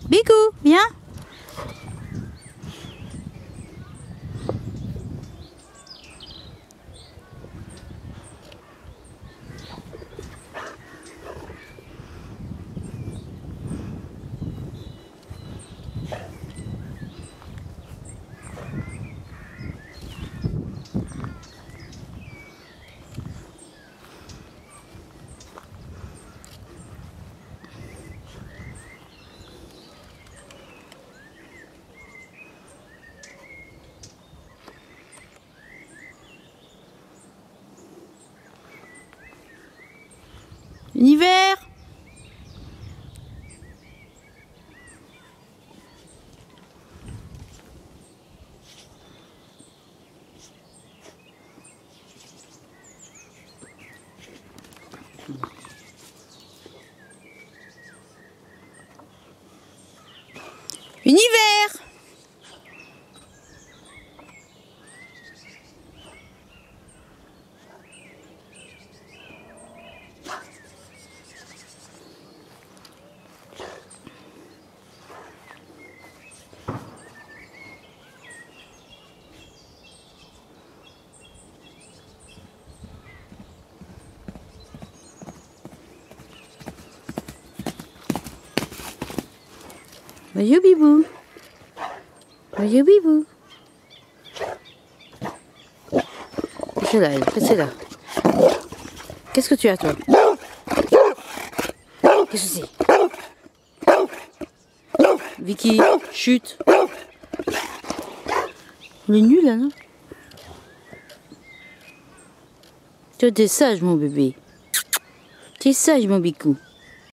Bicou, viens. Univers. Univers. Voyou bibou. Voyou bibou. Qu'est-ce là, qu'est-ce là? Qu'est-ce que tu as toi? Qu'est-ce que c'est? Vicky, chute. Il est nul là, non? Tu es sage mon bébé. Tu es sage mon bicou.